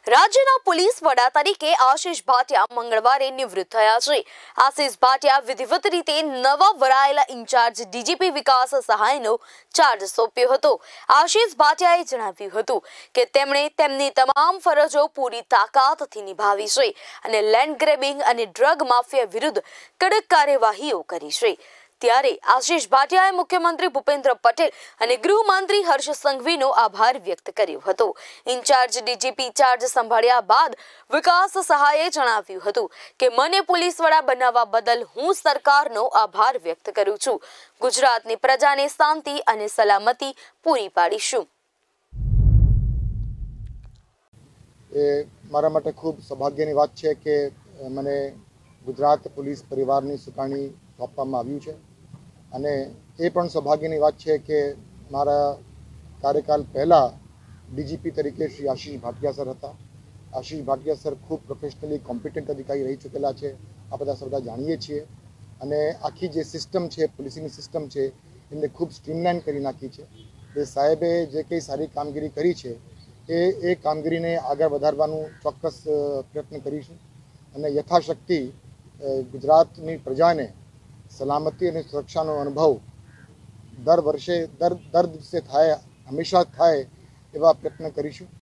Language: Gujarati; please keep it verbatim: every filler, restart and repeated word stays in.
રાજ્યના પોલીસ વડા તરીકે આશિષ ભાટિયા મંગળવારે નિવૃત્ત થયા છે। આશિષ ભાટિયા વિધિવત રીતે નવા વરાયેલા ઇન્ચાર્જ ડીજીપી વિકાસ સહાયનો ચાર્જ સોંપ્યો હતો। આશિષ ભાટિયાએ જણાવ્યું હતું કે તેમણે તેમની તમામ ફરજો પૂરી તાકાતથી નિભાવી છે અને લેન્ડ ગ્રેબિંગ અને ડ્રગ માફિયા વિરુદ્ધ કડક કાર્યવાહીઓ કરી છે। ત્યારે આશિષ ભાટિયાએ મુખ્યમંત્રી ભૂપેન્દ્ર પટેલ અને ગૃહમંત્રી હર્ષ સંઘવીનો આભાર વ્યક્ત કર્યો હતો। ઇન્ચાર્જ ડીજીપી ચાર્જ સંભાળ્યા બાદ વિકાસ સહાયે જણાવ્યું હતું કે મને પોલીસ વડા બનાવવા બદલ હું સરકારનો આભાર વ્યક્ત કરું છું। ગુજરાતની પ્રજાને શાંતિ અને સલામતી પૂરી પાડીશું। એ મારા માટે ખૂબ સૌભાગ્યની વાત છે કે મને ગુજરાત પોલીસ પરિવારની સુકાની આપવામાં આવ્યું છે અને એ પણ સૌભાગ્યની વાત છે કે મારા કાર્યકાલ પહેલાં ડીજીપી તરીકે શ્રી આશિષ ભાટિયા સર હતા। આશિષ ભાટિયા સર ખૂબ પ્રોફેશનલી કોમ્પિટન્ટ અધિકારી રહી ચૂકેલા છે, આ બધા બધા જાણીએ છીએ અને આખી જે સિસ્ટમ છે, પોલીસની સિસ્ટમ છે, એમને ખૂબ સ્ટ્રીમલાઇન કરી નાખી છે। એ સાહેબે જે કંઈ સારી કામગીરી કરી છે એ એ કામગીરીને આગળ વધારવાનું ચોક્કસ પ્રયત્ન કરીશું અને યથાશક્તિ ગુજરાતની પ્રજાને સલામતી અને સુરક્ષાનો અનુભવ દર વર્ષે દર દર દિવસે થાય, હંમેશા થાય એવા પ્રયત્ન કરીશું।